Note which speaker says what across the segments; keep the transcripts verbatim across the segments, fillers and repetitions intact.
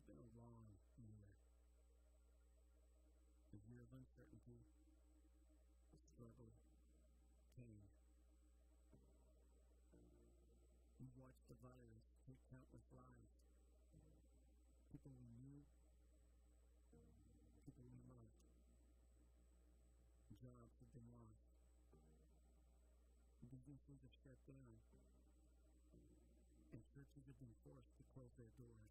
Speaker 1: been a long year. A year of uncertainty, struggle, pain. We've watched the virus take countless lives. People we knew, people we loved. Jobs have been lost. Businesses have shut down. And churches have been forced to close their doors.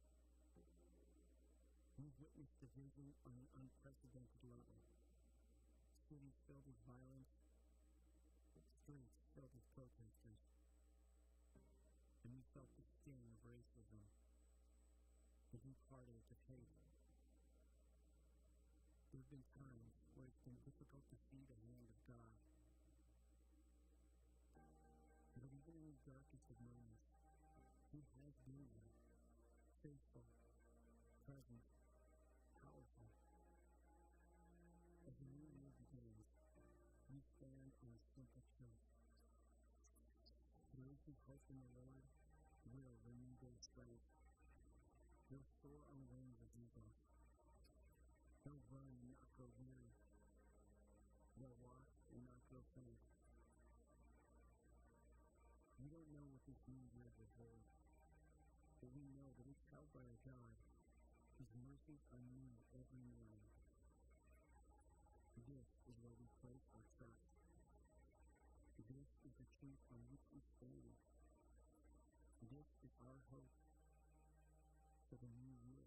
Speaker 1: We've witnessed division on an unprecedented level. Cities filled with violence, streets filled with protesters. And we felt the sting of racism, the deep heartache of hate. There have been times where it's been difficult to see the hand of God. But even in the darkest of moments, He has been there, faithful, present, powerful. As the new year begins, we stand on a simple truth. Those who hope in the Lord will renew their strength. They'll soar on wings of eagles. They'll run and not grow weary. They'll walk and not grow faint. We don't know what this new year will hold, but we know that it's held by a God whose mercies are new every morning. This is where we place our trust. This is the truth on which we stand. This is our hope for the new year.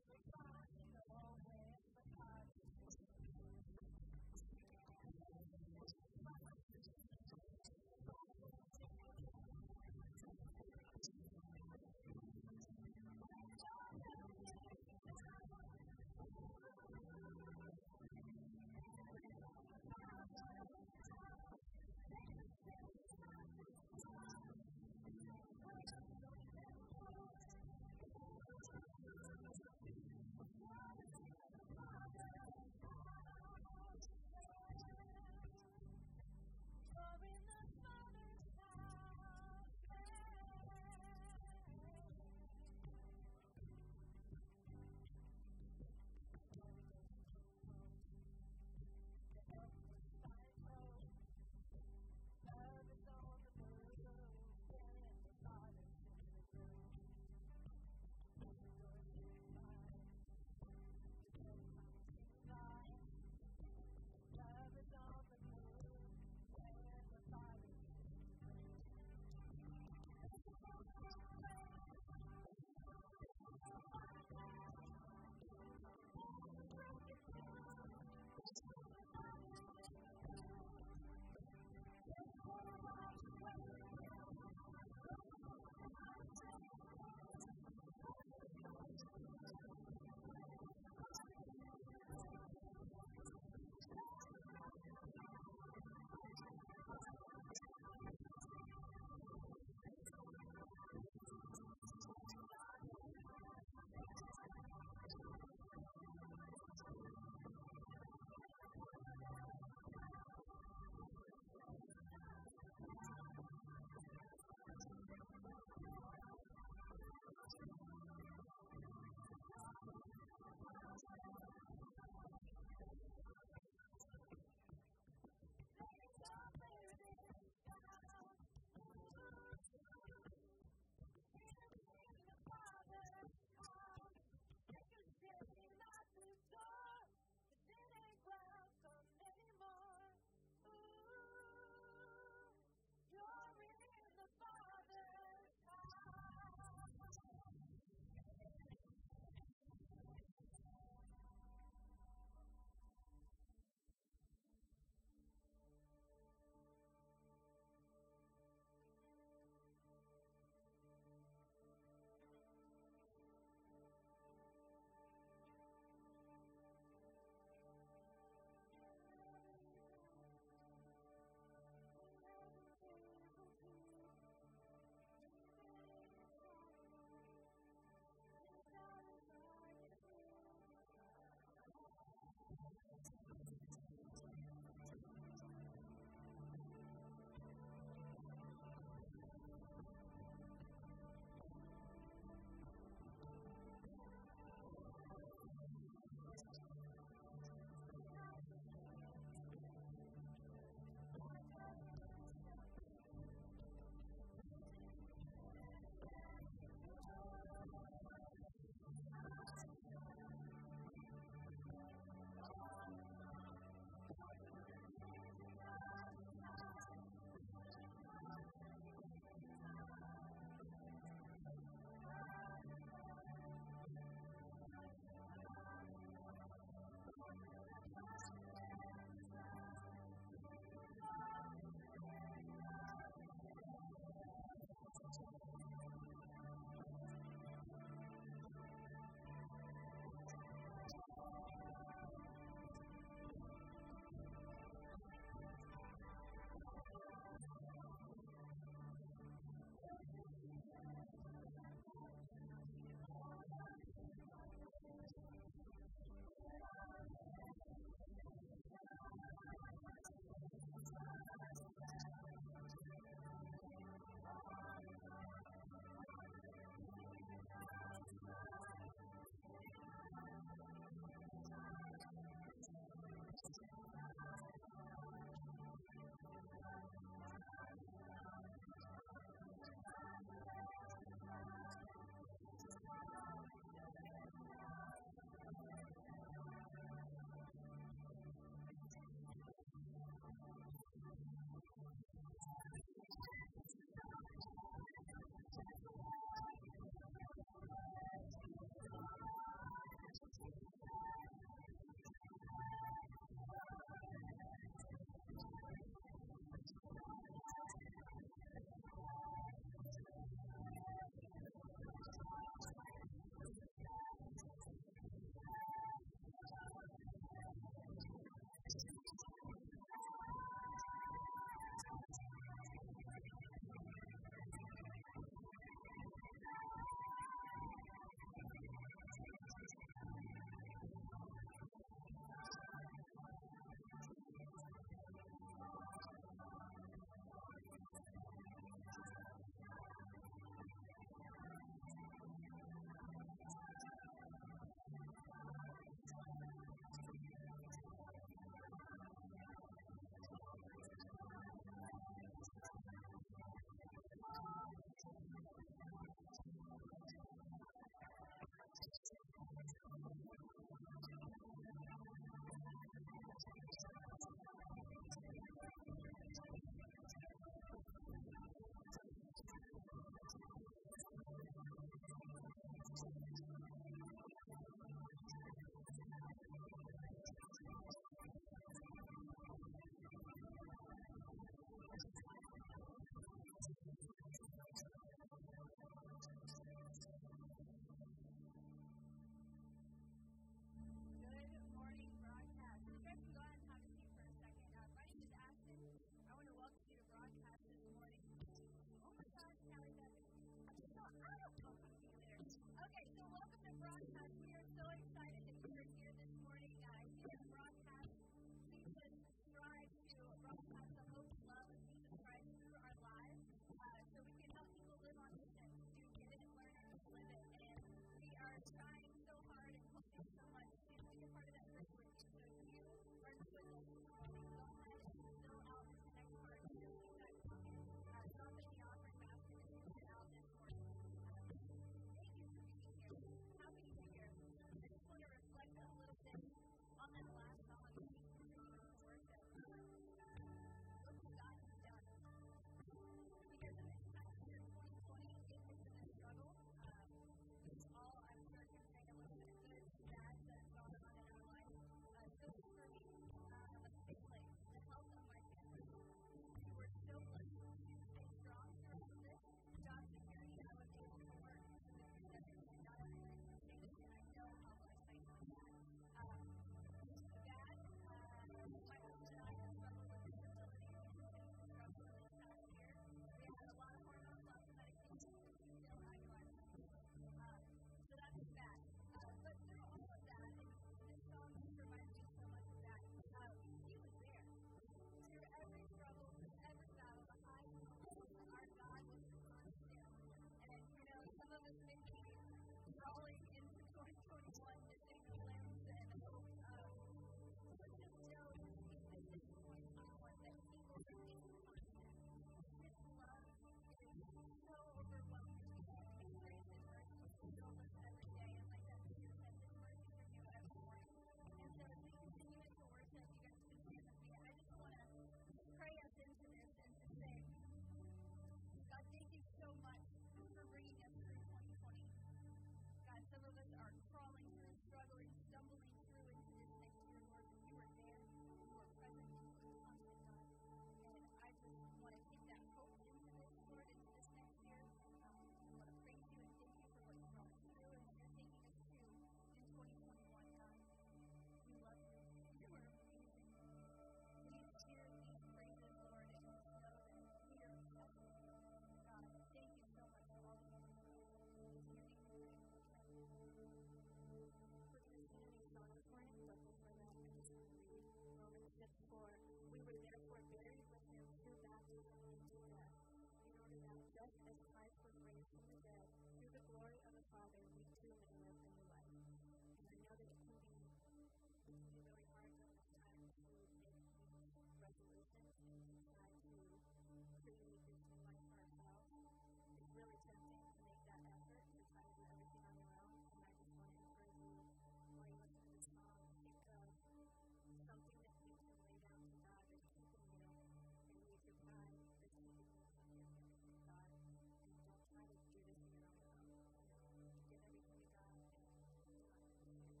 Speaker 2: as, as Christ was raised from the dead, through the glory of the Father, we too may live a new life. And I know that it can be, it can be really hard during this time to make these resolutions and to try to create this new life for ourselves. It's really tempting to make that effort, to try to do everything on your own. And I just want to encourage you, while you listen to this song, think of something that you can lay down to God that's keeping you, and use your pride that's keeping you from giving everything to God. And don't try to do this in your own power. Give everything to God and continue on with His hand.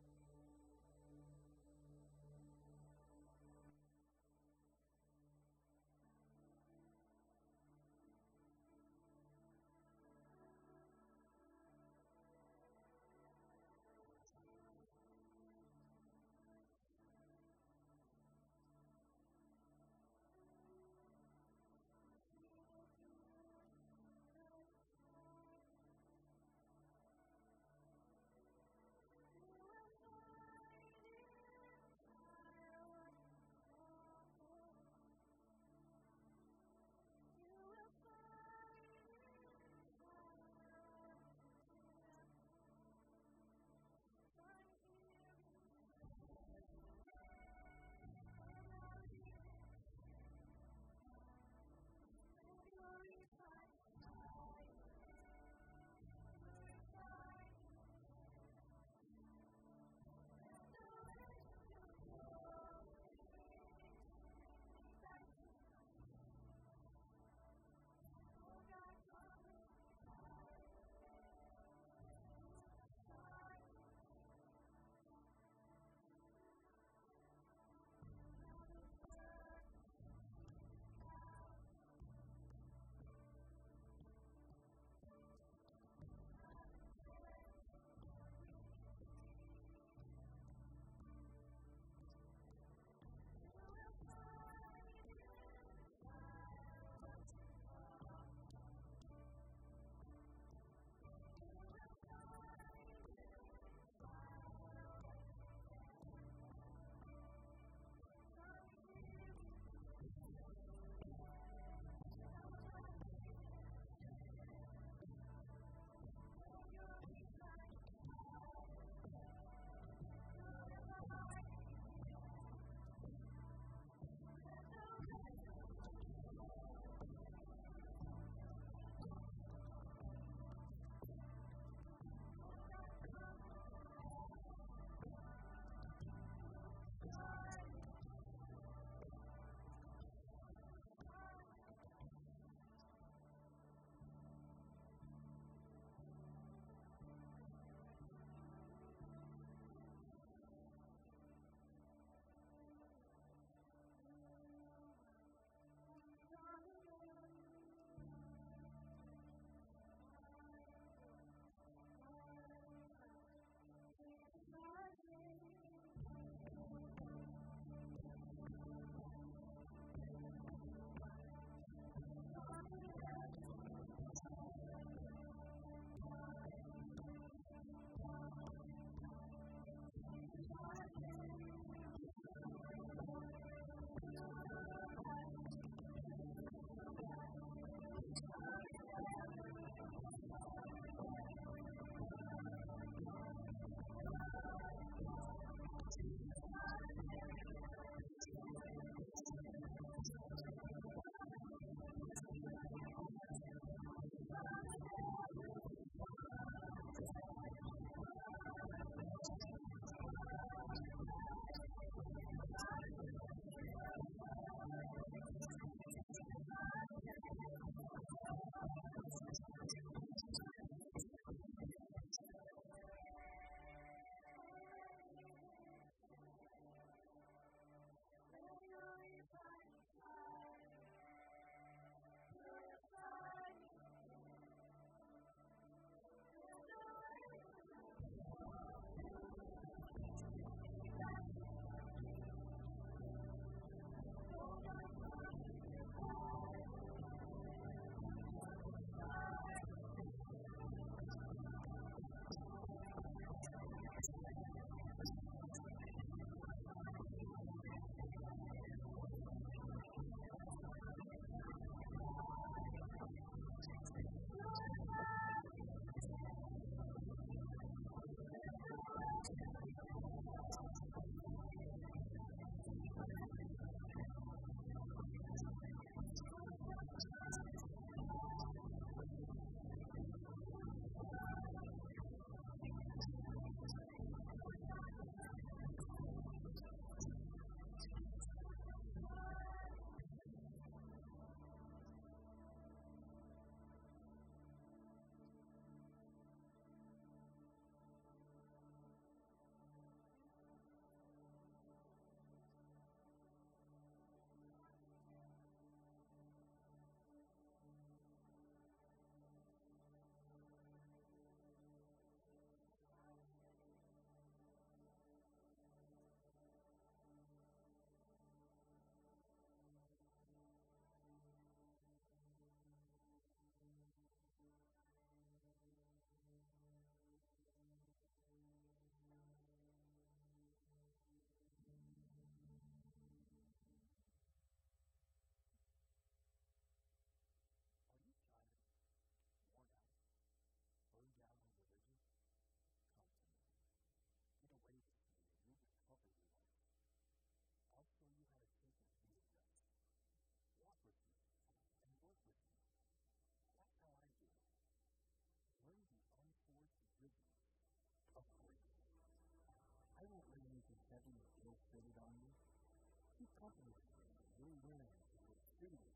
Speaker 1: happening? We're learning. We're students.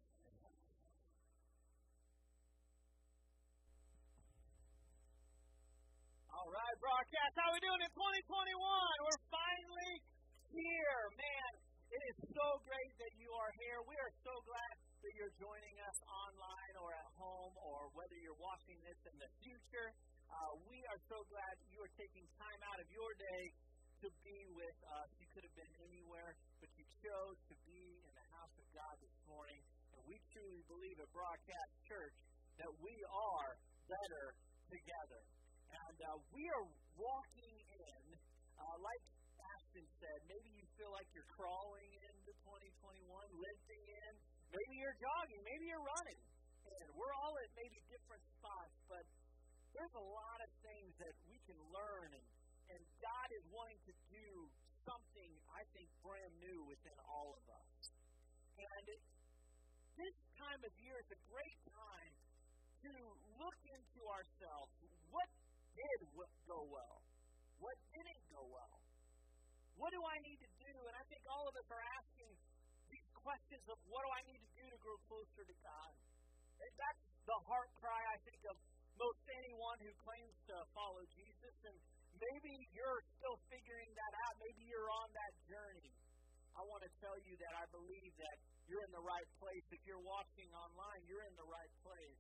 Speaker 3: All right, broadcast, how are we doing in twenty twenty-one? We're finally here. Man, it is so great that you are here. We are so glad that you're joining us online or at home or whether you're watching this in the future. Uh, we are so glad you are taking time out of your day to be with us. You could have been anywhere, but you chose to be in the house of God this morning. And we truly believe at Broadcast Church that we are better together. And uh, we are walking in, uh, like Ashton said, maybe you feel like you're crawling into twenty twenty-one, limping in. Maybe you're jogging, maybe you're running. And we're all at maybe different spots, but there's a lot of things that we can learn, and, and God is wanting to do something, I think, brand new within all of us. And it, this time of year is a great time to look into ourselves. What did go well? What didn't go well? What do I need to do? And I think all of us are asking these questions of what do I need to do to grow closer to God? And that's the heart cry, I think, of most anyone who claims to follow Jesus. And maybe you're still figuring that out. Maybe you're on that journey. I want to tell you that I believe that you're in the right place. If you're watching online, you're in the right place.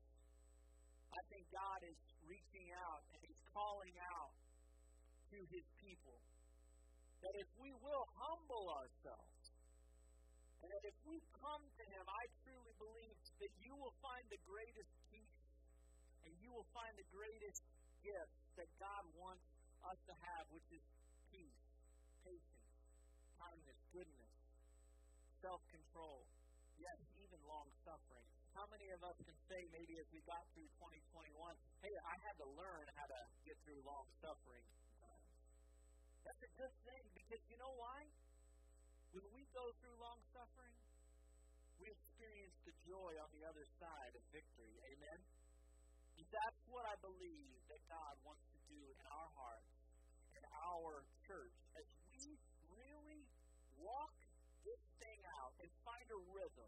Speaker 3: I think God is reaching out and He's calling out to His people. That if we will humble ourselves, and that if we come to Him, I truly believe that you will find the greatest peace, and you will find the greatest gift that God wants us to have, which is peace, patience, kindness, goodness, self-control, yes, even long-suffering. How many of us can say maybe as we got through twenty twenty-one, hey, I had to learn how to get through long-suffering times. That's a good thing because you know why? When we go through long-suffering, we experience the joy on the other side of victory. Amen? And that's what I believe that God wants to do in our hearts, in our church, as we really walk this thing out and find a rhythm.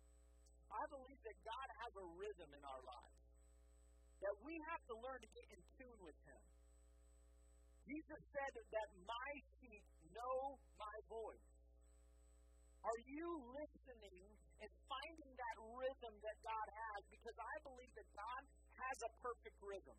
Speaker 3: I believe that God has a rhythm in our lives, that we have to learn to get in tune with Him. Jesus said that my sheep know my voice. Are you listening and finding that rhythm that God has? Because I believe that God has a perfect rhythm.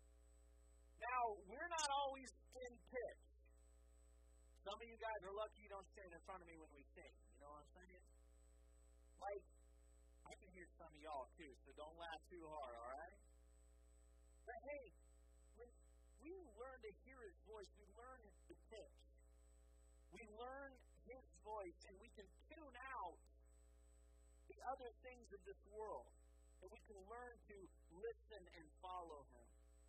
Speaker 3: Now, we're not always in pitch. Some of you guys are lucky you don't stand in front of me when we sing. You know what I'm saying? Like, I can hear some of y'all too, so don't laugh too hard, all right? But hey, when we learn to hear His voice, we learn the pitch. We learn His voice, and we can tune out the other things of this world, and we can learn to listen and follow Him.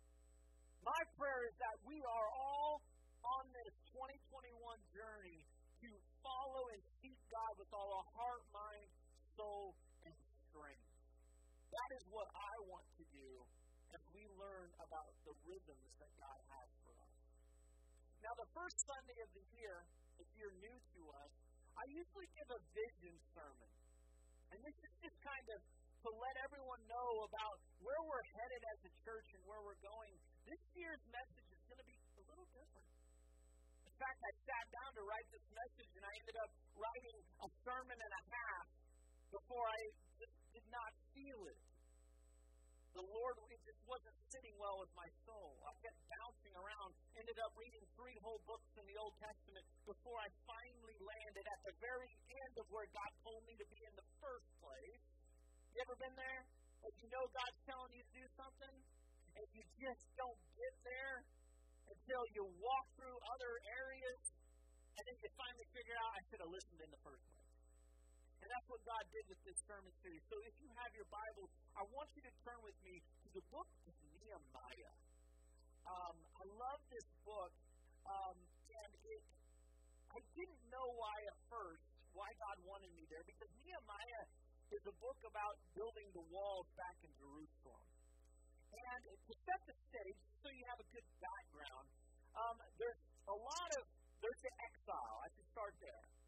Speaker 3: My prayer is that we are all on this twenty twenty-one journey to follow and seek God with all our heart, mind, soul, and strength. That is what I want to do as we learn about the rhythms that God has for us. Now, the first Sunday of the year, if you're new to us, I usually give a vision sermon. And this is just kind of to let everyone know about where we're headed as a church and where we're going. This year's message is going to be a little different. In fact, I sat down to write this message, and I ended up writing a sermon and a half before I just did not feel it. The Lord, it just wasn't sitting well with my soul. I kept bouncing around, ended up reading three whole books in the Old Testament before I finally landed at the very end of where God told me to be in the first place. You ever been there? Like you know God's telling you to do something, and you just don't get there until you walk through other areas, and then you finally figure out, I should have listened in the first place. And that's what God did with this sermon series. So if you have your Bible, I want you to turn with me to the book of Nehemiah. Um, I love this book, um, and it, I didn't know why at first, why God wanted me there, because Nehemiah is a book about building the walls back in Jerusalem. And to set the stage, so you have a good background, um, there's a lot of, there's the exile. I should start there.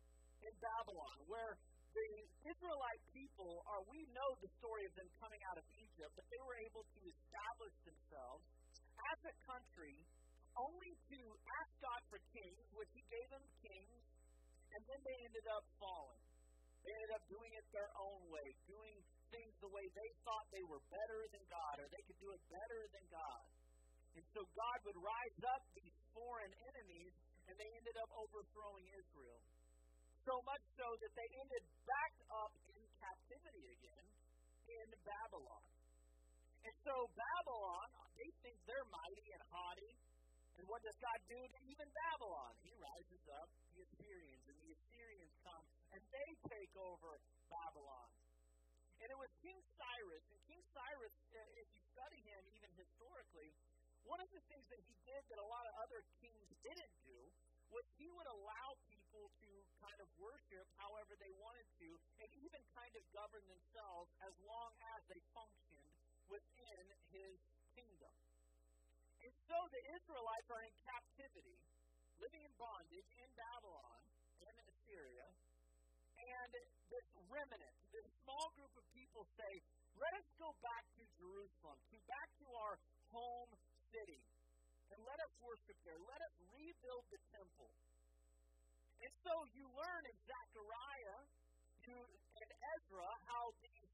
Speaker 3: in Babylon, where the Israelite people are, we know the story of them coming out of Egypt, but they were able to establish themselves as a country only to ask God for kings, which He gave them kings, and then they ended up falling. They ended up doing it their own way, doing things the way they thought they were better than God, or they could do it better than God. And so God would rise up these foreign enemies, and they ended up overthrowing Israel. So much so that they ended back up in captivity again in Babylon. And so Babylon, they think they're mighty and haughty. And what does God do to even Babylon? He rises up the Assyrians, and the Assyrians come, and they take over Babylon. And it was King Cyrus, and King Cyrus, if you study him even historically, one of the things that he did that a lot of other kings didn't do was he would allow people to kind of worship however they wanted to, and even kind of govern themselves as long as they functioned within his kingdom. And so the Israelites are in captivity, living in bondage in Babylon and Assyria, and this remnant, this small group of people say, let us go back to Jerusalem, to back to our home city, and let us worship there. Let us rebuild the temple. And so you learn in Zechariah you, and Ezra how these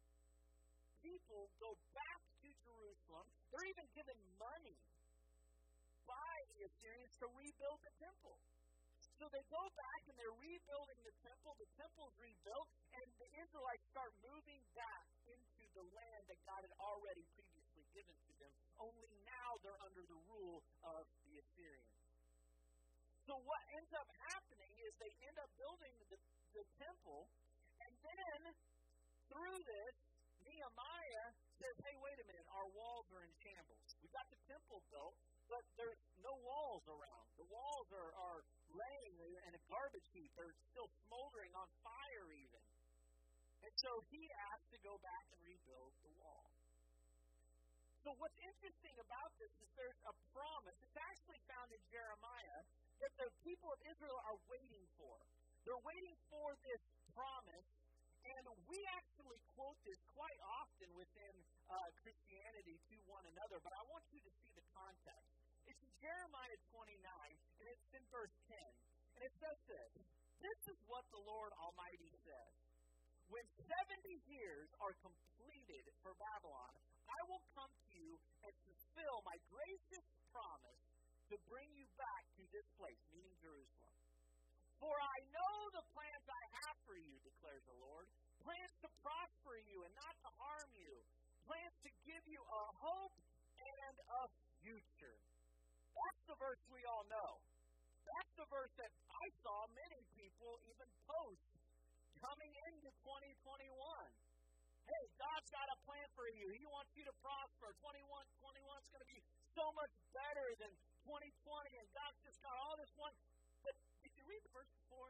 Speaker 3: people go back to Jerusalem. They're even given money by the Assyrians to rebuild the temple. So they go back and they're rebuilding the temple. The temple's rebuilt, and the Israelites start moving back into the land that God had already previously given to them. Only now they're under the rule of the Assyrians. So what ends up happening is they end up building the, the temple, and then through this, Nehemiah says, hey, wait a minute, our walls are in shambles. We got the temple built, but there's no walls around. The walls are, are laying in a garbage heap. They're still smoldering on fire even. And so he asked to go back and rebuild the wall. So what's interesting about this is there's a promise. It's actually found in Jeremiah that the people of Israel are waiting for. They're waiting for this promise. And we actually quote this quite often within uh, Christianity to one another, but I want you to see the context. It's in Jeremiah twenty-nine, and it's in verse ten. And it says this, this is what the Lord Almighty says. When seventy years are completed for Babylon, I will come to you and fulfill my gracious promise to bring you back to this place, meaning Jerusalem. For I know the plans I have for you, declares the Lord, plans to prosper you and not to harm you, plans to give you a hope and a future. That's the verse we all know. That's the verse that I saw many people even post coming into twenty twenty-one. Hey, God's got a plan for you. He wants you to prosper. twenty-one, twenty-one is going to be so much better than twenty twenty, and God's just got all this one. But did you read the verse before?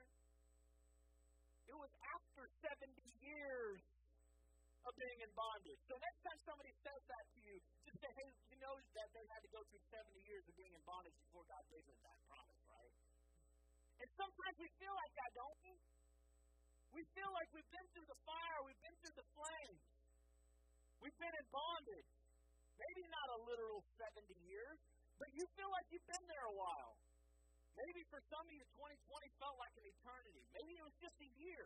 Speaker 3: It was after seventy years of being in bondage. So next time somebody says that to you, just say, hey, you know that they had to go through seventy years of being in bondage before God gave them that promise, right? And sometimes we feel like that, don't we? We feel like we've been through the fire, we've been through the flames. We've been in bondage. Maybe not a literal seventy years, but you feel like you've been there a while. Maybe for some of you, twenty twenty felt like an eternity. Maybe it was just a year.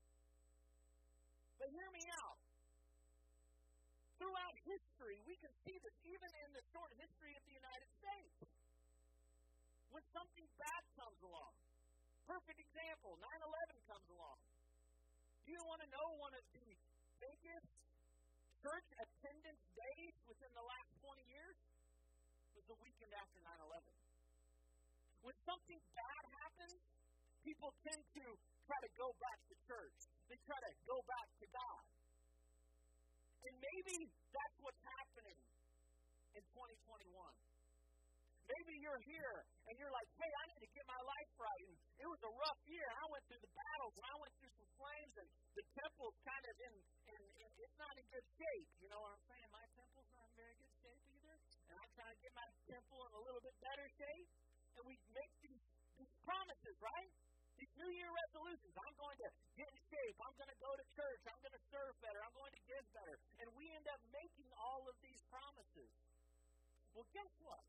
Speaker 3: But hear me out. Throughout history, we can see this even in the short history of the United States. When something bad comes along, perfect example, nine eleven comes along. Do you want to know one of the biggest church attendance days within the last twenty years? It was the weekend after nine eleven. When something bad happens, people tend to try to go back to church. They try to go back to God. And maybe that's what's happening in twenty twenty-one. Maybe you're here and you're like, hey, I need to get my life right. And it was a rough year. I went through the battles and I went through some flames, and the temple's kind of in, in, in it's not in good shape. You know what I'm saying? My temple's not in very good shape either. And I'm trying to get my temple in a little bit better shape. And we make these, these promises, right? These New Year resolutions. resolutions. I'm going to get in shape. I'm going to go to church. I'm going to serve better. I'm going to give better. And we end up making all of these promises. Well, guess what?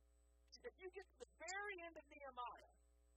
Speaker 3: If you get to the very end of Nehemiah,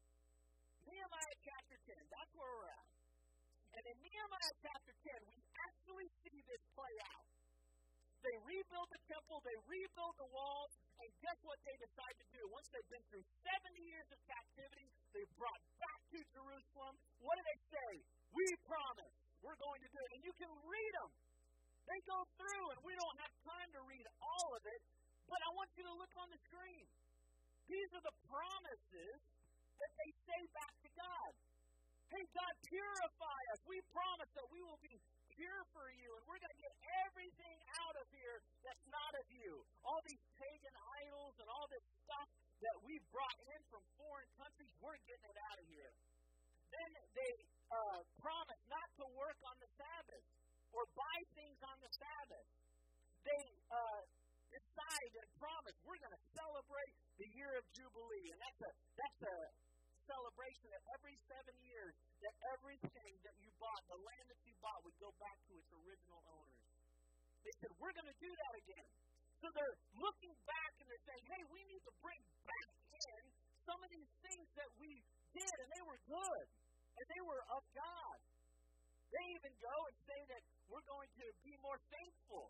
Speaker 3: Nehemiah chapter ten, that's where we're at. And in Nehemiah chapter ten, we actually see this play out. They rebuild the temple, they rebuild the walls, and guess what they decide to do? Once they've been through seventy years of captivity, they're brought back to Jerusalem. What do they say? We promise we're going to do it. And you can read them. They go through, and we don't have time to read all of it, but I want you to look on the screen. These are the promises that they say back to God. Hey, God, purify us. We promise that we will be pure for you, and we're going to get everything out of here that's not of you. All these pagan idols and all this stuff that we brought in from foreign countries, we're getting it out of here. Then they uh, promise not to work on the Sabbath or buy things on the Sabbath. They uh, decide and promise we're going to celebrate the year of Jubilee, and that's a that's a celebration that every seven years that everything that you bought, the land that you bought, would go back to its original owners. They said, we're going to do that again. So they're looking back and they're saying, hey, we need to bring back in some of these things that we did, and they were good, and they were of God. They even go and say that we're going to be more thankful.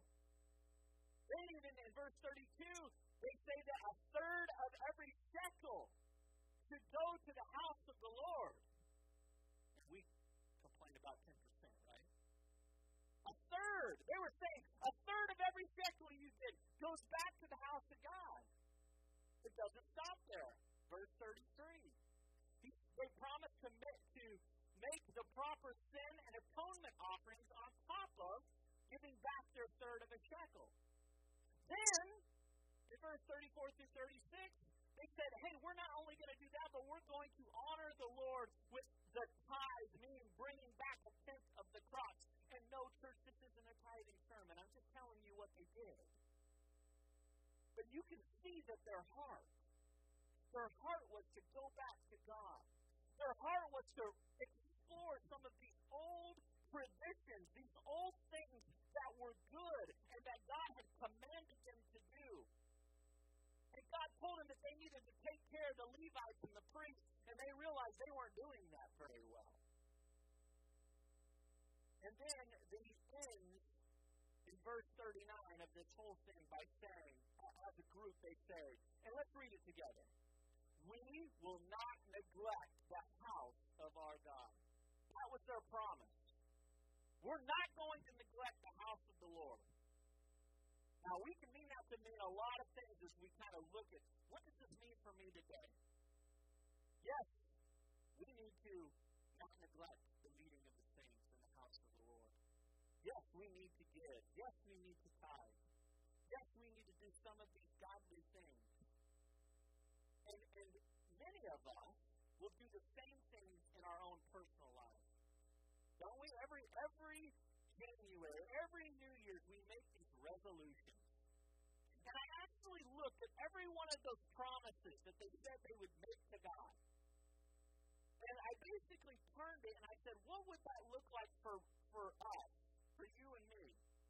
Speaker 3: They even, in verse thirty-two, they say that a third of every shekel should go to the house of the Lord. We complained about ten percent, right? A third. They were saying a third of every shekel you did goes back to the house of God. It doesn't stop there. Verse thirty-three. He, they promised to make, to make the proper sin and atonement offerings on top of giving back their third of a shekel. Then, in verse thirty-four through thirty-six, they said, hey, we're not only going to do that, but we're going to honor the Lord with the tithe, meaning bringing back a tenth of the crops. And no, church, this isn't a tithing sermon. I'm just telling you what they did. But you can see that their heart, their heart was to go back to God. Their heart was to explore some of these old traditions, these old things that were good and that God had commanded them to do. And God told them that they needed to take care of the Levites and the priests, and they realized they weren't doing that very well. And then the end in verse thirty-nine of this whole thing by saying, as a group they say, and let's read it together. We will not neglect the house of our God. That was their promise. We're not going to neglect the house of the Lord. Now, we can mean that to mean a lot of things as we kind of look at, what does this mean for me today? Yes, we need to not neglect the meeting of the saints in the house of the Lord. Yes, we need to give. Yes, we need to tithe. Yes, we need to do some of these godly things. And, and many of us will do the same things in our own personal lives. Don't we? Every, every January, every New Year's, we make these resolutions. And I actually looked at every one of those promises that they said they would make to God. And I basically turned it and I said, what would that look like for, for us, for you and me?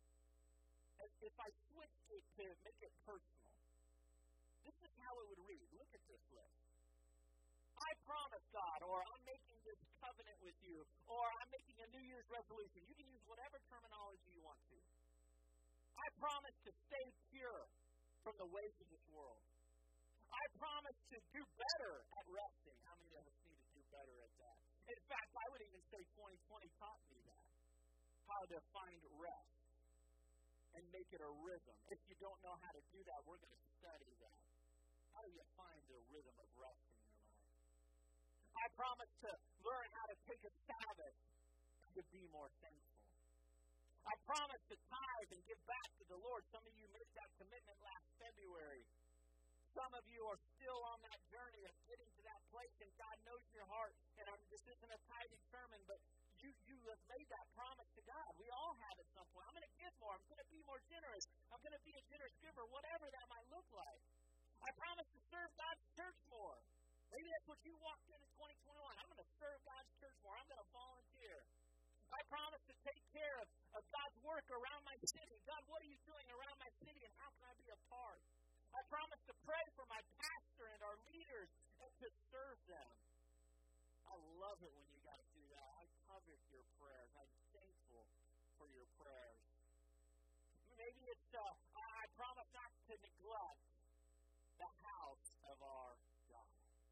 Speaker 3: As if I switched it to make it personal. This is how it would read. Look at this list. I promise God, or I'm making this covenant with you, or I'm making a New Year's resolution. You can use whatever terminology you want to. I promise to stay pure from the ways of this world. I promise to do better at resting. How many of us need to do better at that? In fact, I would even say twenty twenty taught me that. How to find rest and make it a rhythm. If you don't know how to do that, we're going to study that. How do you find the rhythm of rest in your life? I promise to learn how to take a Sabbath and to be more thankful. I promise to tithe and give back to the Lord. Some of you made that commitment last February. Some of you are still on that journey of getting to that place, and God knows your heart. And I'm, this isn't a tithing sermon, but you, you have made that promise to God. We all have at some point. I'm going to give more. I'm going to be more generous. I'm going to be a generous giver, whatever that might look like. I promise to serve God's church more. Maybe that's what you walked into twenty twenty-one. I'm going to serve God's church more. I'm going uh, I promise not to neglect the house of our God.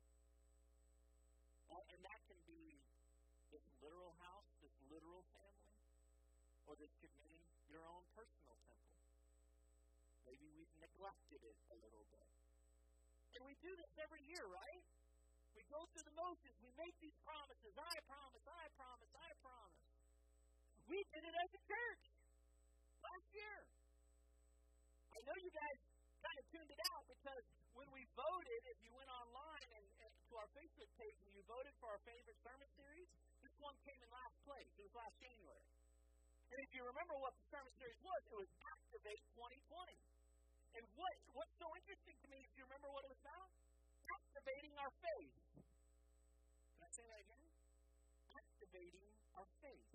Speaker 3: And, and that can be this literal house, this literal family, or this could mean your own personal temple. Maybe we've neglected it a little bit. And we do this every year, right? We go through the motions. We make these promises. I promise, I promise, I promise. We did it as a church last year. I know you guys kind of tuned it out because when we voted, if you went online and, and to our Facebook page and you voted for our favorite sermon series, this one came in last place. It was last January. And if you remember what the sermon series was, it was Activate twenty twenty. And what what's so interesting to me, if you remember what it was about? Activating our faith. Can I say that again? Activating our faith.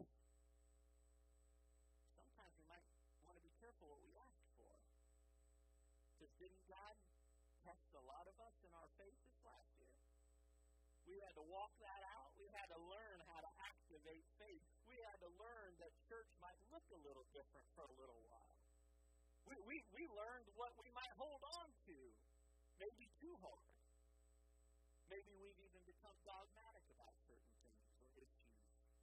Speaker 3: Sometimes we might want to be careful what we ask for. Because didn't God test a lot of us in our faith this last year? We had to walk that out. We had to learn how to activate faith. We had to learn that church might look a little different for a little while. We, we, we learned what we might hold on to, maybe too hard. Maybe we've even become dogmatic about certain things or issues.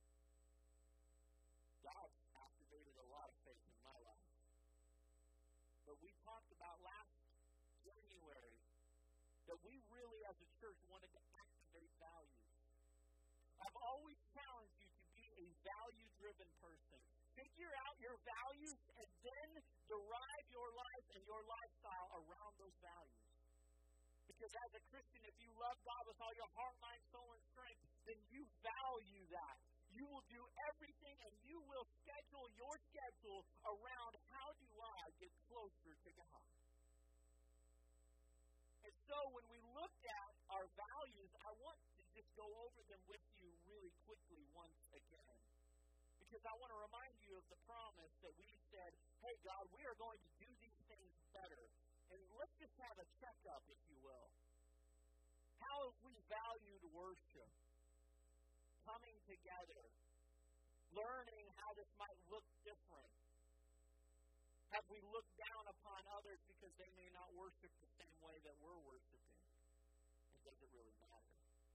Speaker 3: God's activated a lot of faith in my life. But we talked about last January that we really, as a church, wanted to activate values. I've always challenged you to be a value-driven person. Figure out your values and then derive your life and your lifestyle around those values. Because as a Christian, if you love God with all your heart, mind, soul, and strength, then you value that. You will do everything and you will schedule your schedule around how do I get closer to God. And so when we looked at our values, I want to just go over them with you really quickly once again. Because I want to remind you of the promise that we said, hey, God, we are going to do these things better. And let's just have a checkup, if you will. How have we valued worship? Coming together. Learning how this might look different. Have we looked down upon others because they may not worship the same way that we're worshiping? And does it really matter?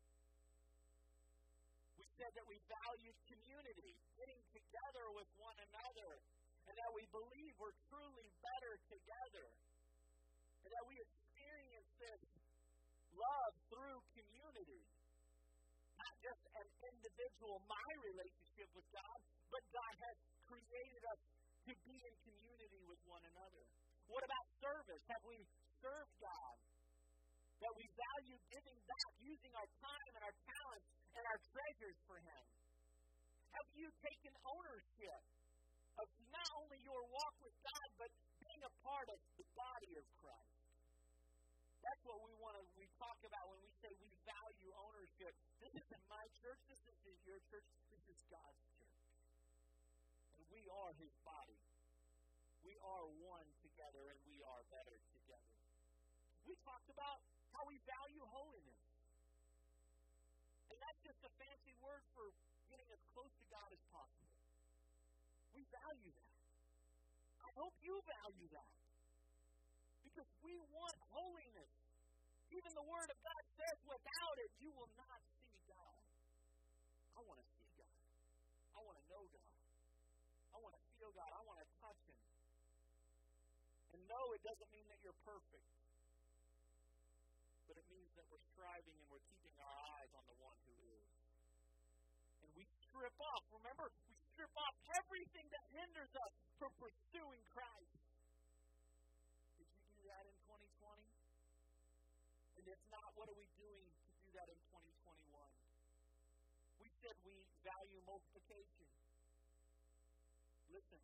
Speaker 3: We said that we valued community, getting together with one another, and that we believe we're truly better together. And that we experience this love through community. Not just an individual, my relationship with God, but God has created us to be in community with one another. What about service? Have we served God? That we value giving back, using our time and our talents and our treasures for Him? Have you taken ownership of not only your walk with God, but being a part of the body of Christ? That's what we want to we talk about when we say we value ownership. This isn't my church, this isn't your church, this is God's church. And we are His body. We are one together and we are better together. We talked about how we value holiness. And that's just a fancy word for getting as close to God as possible. We value that. I hope you value that. Because we want holiness. Even the Word of God says without it, you will not see God. I want to see God. I want to know God. I want to feel God. I want to touch Him. And no, it doesn't mean that you're perfect. But it means that we're striving and we're keeping our eyes on the one who is. And we strip off, remember, we strip off everything that hinders us from pursuing Christ. Did you do that in twenty twenty? And if not, what are we doing to do that in twenty twenty-one? We said we value multiplication. Listen.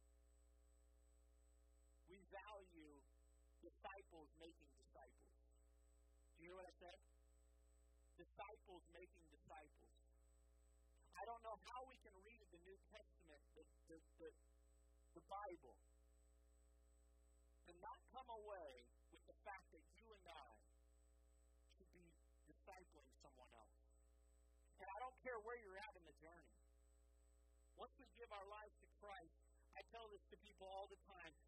Speaker 3: We value disciples making disciples. Do you hear what I said? Disciples making disciples. I don't know how we can read the New Testament, the, the, the, the Bible, and not come away with the fact that you and I should be discipling someone else. And I don't care where you're at in the journey. Once we give our lives to Christ, I tell this to people all the time,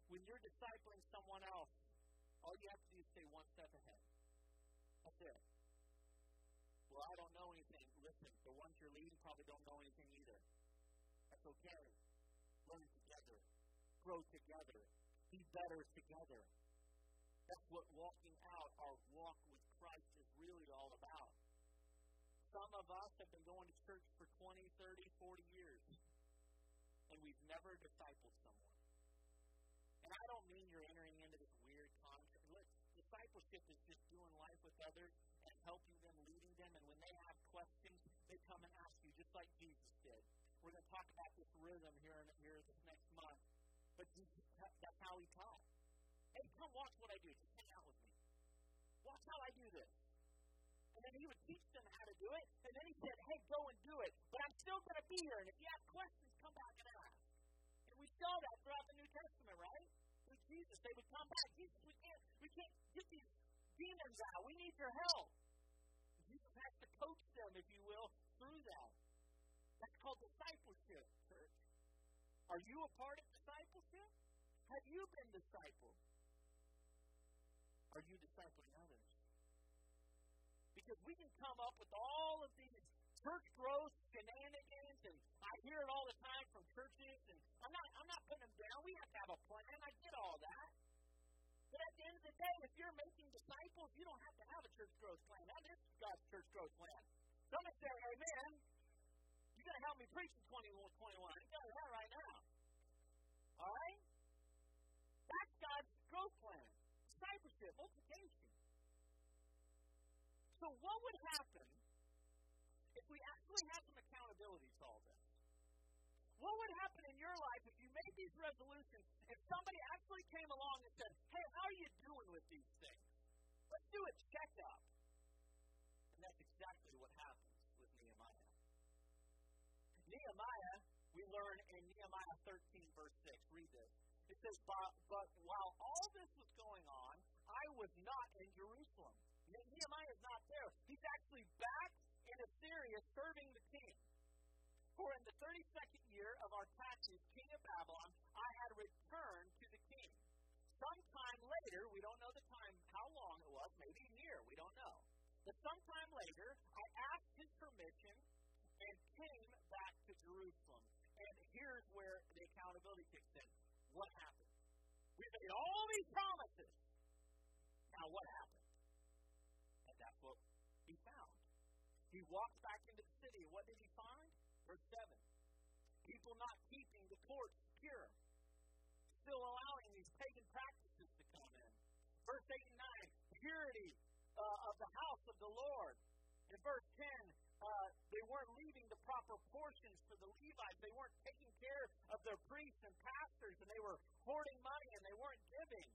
Speaker 3: when you're discipling someone else, all you have to do is stay one step ahead. That's it. Well, I don't know anything. Listen, the ones you're leading probably don't know anything either. That's okay. Learn together. Grow together. Be better together. That's what walking out our walk with Christ is really all about. Some of us have been going to church for twenty, thirty, forty years, and we've never discipled someone. And I don't mean you're entering into this weird contract. Look, discipleship is just doing life with others and helping them, leading them, and when they have questions, they come and ask you, just like Jesus did. We're going to talk about this rhythm here in here this next month, but Jesus, that's how he taught. Hey, come watch what I do. Just hang out with me. Watch how I do this. And then he would teach them how to do it, and then he said, hey, go and do it, but I'm still going to be here, and if you have questions, come back and ask. And we saw that throughout the New Testament, right? With Jesus, they would come back. Jesus, we can't, we can't get these demons out. We need your help. Jesus has to coach them, if you will, through that. That's called discipleship, church. Are you a part of discipleship? Have you been discipled? Are you discipling others? Because we can come up with all of these church growth shenanigans, and I hear it all the time from churches, and I'm not I'm not putting them down. We have to have a plan. I get all that. But at the end of the day, if you're making disciples, you don't have to have a church growth plan. That is God's church growth plan. Somebody say, amen. You're going to help me preach in twenty twenty-one. You got that right now. All right? That's God's growth plan. Discipleship, multiplication. So what would happen if we actually had some accountability to all this? What would happen in your life if you made these resolutions and somebody actually came along and said, hey, how are you doing with these things? Let's do a checkup. And that's exactly what happens with Nehemiah. Nehemiah, we learn in Nehemiah thirteen, verse six. Read this. It says, but, but while all this was going on, I was not in Jerusalem. Nehemiah is not there. He's actually back in Assyria serving the king. For in the thirty-second year of Artaxerxes, king of Babylon, I had returned to the king. Sometime later, we don't know the time, how long it was, maybe a year, we don't know. But sometime later, I asked his permission and came back to Jerusalem. And here's where the accountability kicks in. What happened? We made all these promises. Now what happened? And that's what he found. He walked back into the city, and what did he find? Verse seven. People not keeping the courts pure. Still allowing these pagan practices to come in. Verse eight and nine. Purity uh, of the house of the Lord. In verse ten, uh, they weren't leaving the proper portions for the Levites. They weren't taking care of their priests and pastors, and they were hoarding money, and they weren't giving.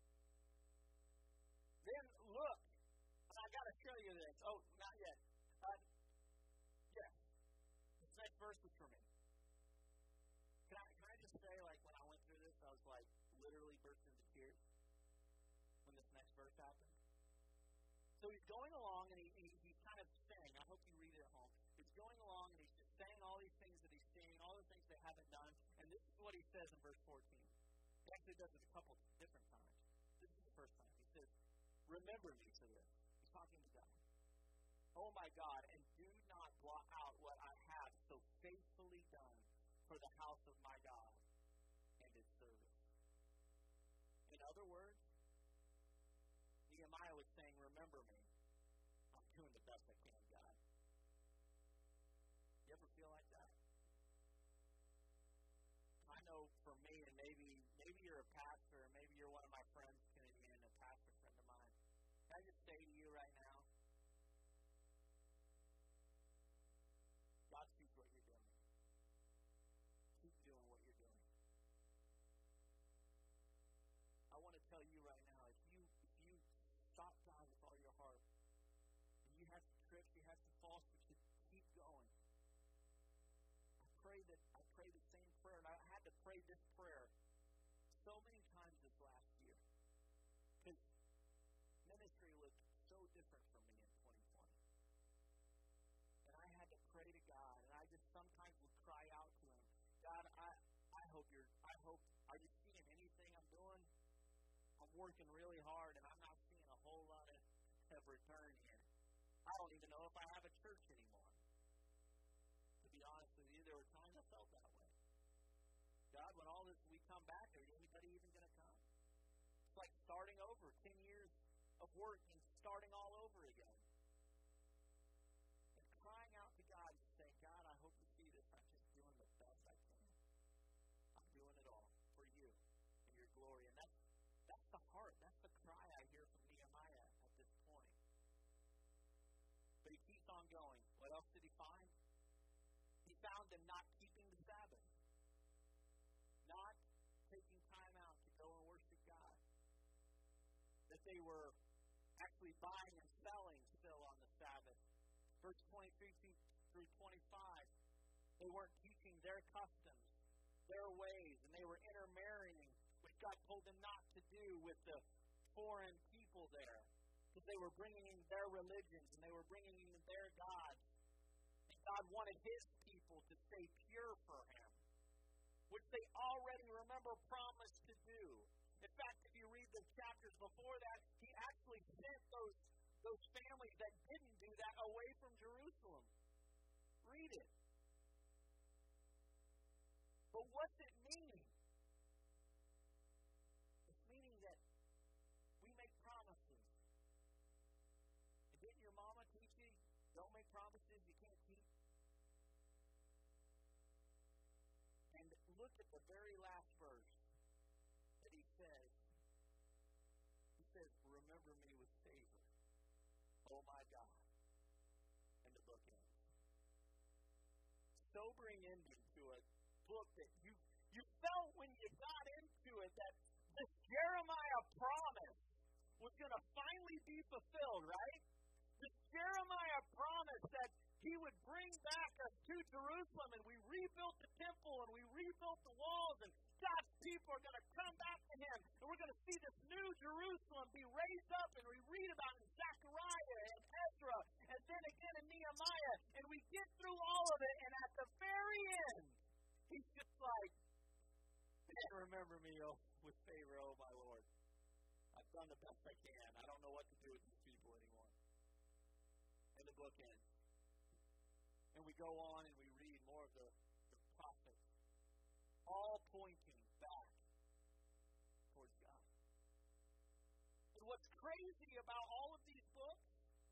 Speaker 3: Then look, and I got to show you this. Oh, not yet. Uh, yes, this next verse was for me. Can I, can I just say, like, when I went through this, I was like literally bursting into tears when this next verse happened. So he's going along, and he, he, he's kind of saying, I hope you read it at home. He's going along, and he's just saying all these things that he's seeing, all the things they haven't done, and this is what he says in verse fourteen. He actually does it a couple different times. This is the first time. He says, remember me for this. He's talking to God. Oh, my God, and do not blot out what I have so faithfully done for the house of my God and his service. In other words, Nehemiah was saying, remember me. I'm doing the best I can, God. You ever feel like that? I know for me, and maybe maybe you're a pastor, or maybe you're one of my friends, Kennedy, and a pastor friend of mine. Can I just say to you right now, God sees what you're doing. Keep doing what you're doing. I want to tell you right now, if you if you stop God with all your heart, and you have some trips, you have some falls, but you keep going. I pray that I pray the same prayer, and I had to pray this prayer so many times this last year. Because ministry looked so different for me in twenty twenty. And I had to pray to God, and I just sometimes would cry out to him, God, I, I hope you're I hope are you seeing anything I'm doing? working really hard, and I'm not seeing a whole lot of, of return here. I don't even know if I have a church anymore. To be honest with you, there were times I felt that way. God, when all this, we come back, is anybody even going to come? It's like starting over, ten years of work and starting all over again. And crying out to God and saying, God, I hope you see this. I'm just doing the best I can. I'm doing it all for you and your glory. And that's, that's the heart. That's the cry I hear from Nehemiah at this point. But he keeps on going. What else did he find? He found them not keeping the Sabbath. Not taking time out to go and worship God. That they were actually buying and selling still on the Sabbath. Verse twenty-three through twenty-five, they weren't teaching their customs, their ways, and they were intermarrying, which God told them not to do with the foreign people there. Because they were bringing in their religions, and they were bringing in their gods. And God wanted His people to stay pure for Him, which they already, remember, promised to do. In fact, if you read the chapters before that, He actually sent those, those families that didn't do that away from Jerusalem. Read it. But what's it meaning? It's meaning that we make promises. And didn't your mama teach you, don't make promises you can't keep? And look at the very last verse that he says. He says, remember me with favor, oh my God. And the book ends. Sobering ending to a book that you, you felt when you got into it that this Jeremiah promise was going to finally be fulfilled, right? This Jeremiah promise that He would bring back us to Jerusalem, and we rebuilt the temple, and we rebuilt the walls, and God's people are going to come back to Him, and we're going to see this new Jerusalem be raised up, and we read about it in Zechariah and Ezra, and then again in Nehemiah, and we get through all of it, and at the very end, He's just like, man, remember me oh, with favor, oh my Lord. I've done the best I can. I don't know what to do with these people anymore. And the book ends. And we go on and we read more of the, the prophets, all pointing back towards God. And what's crazy about all of these books,